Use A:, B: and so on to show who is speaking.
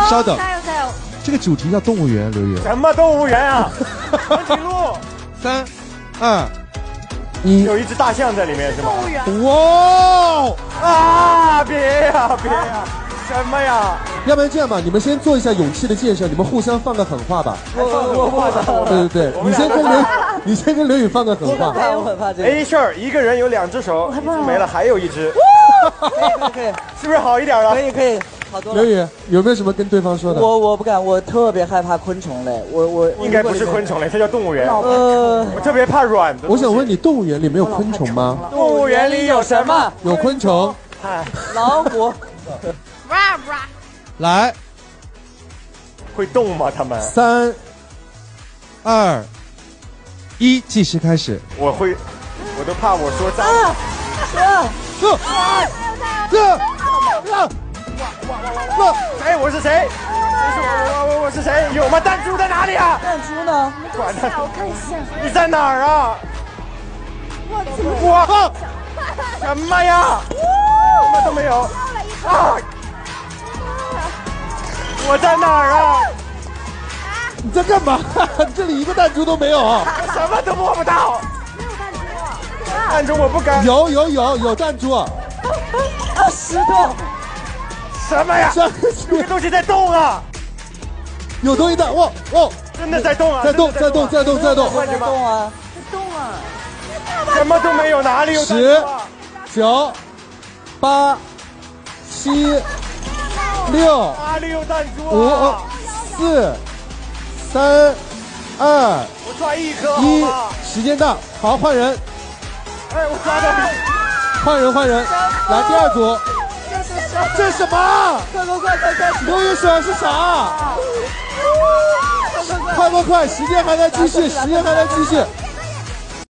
A: 稍等，
B: 加油加油！
A: 这个主题叫动物园，刘宇。
C: 什么动物园啊？长颈鹿。
A: 3、2、1，
C: 有一只大象在里面是吗？
B: 动物园。
A: 哇！
C: 啊！别呀别呀！什么呀？
A: 要不然这样吧，你们先做一下勇气的建设，你们互相放个狠话吧。
C: 我
A: 对对对，你先跟刘宇放个狠话。
D: 我很怕这个。
C: A 事儿，一个人有2只手，一只没了，还有一只，
D: 可以，
C: 是不是好一点了？
D: 可以，好多了。
A: 刘宇有没有什么跟对方说的？
D: 我不敢，我特别害怕昆虫类。我
C: 应该不是昆虫类，这叫动物园。
D: 我
C: 特别怕软的。
A: 我想问你，动物园里没有昆虫吗？
C: 动物园里有什么？
A: 有昆虫。
D: 老虎。
A: 来，
C: 会动吗？他们
A: ？3、2、1，计时开始。
C: 我都怕我说脏。哎，我是谁？我是谁？有吗？弹珠在哪里啊？
D: 弹珠呢？
C: 管他！
B: 我看一下。
C: 你在哪儿啊？
B: 我
C: 什么呀？什么都没有。啊！我在哪儿啊？
A: 你在干嘛？这里一个弹珠都没有。
C: 什么都摸不到。
B: 没有弹珠。
C: 弹珠我不敢。
A: 有弹珠。
D: 石头。
C: 什么呀？这个东西在动啊！
A: 有东西在，哇！
C: 真的在动啊！
A: 在动啊！
D: 在动啊！
C: 什么都没有，哪里有弹珠啊
A: ？10、9、8、7、6，
C: 哪里有弹珠啊
A: ？5、4、3、2、
C: 我抓一颗
A: 1，时间到，好，换人。
C: 哎，我抓到你。
A: 换人，来第2组。这是什么？
D: 快！
A: 刘宇手是啥？快！时间还在继续，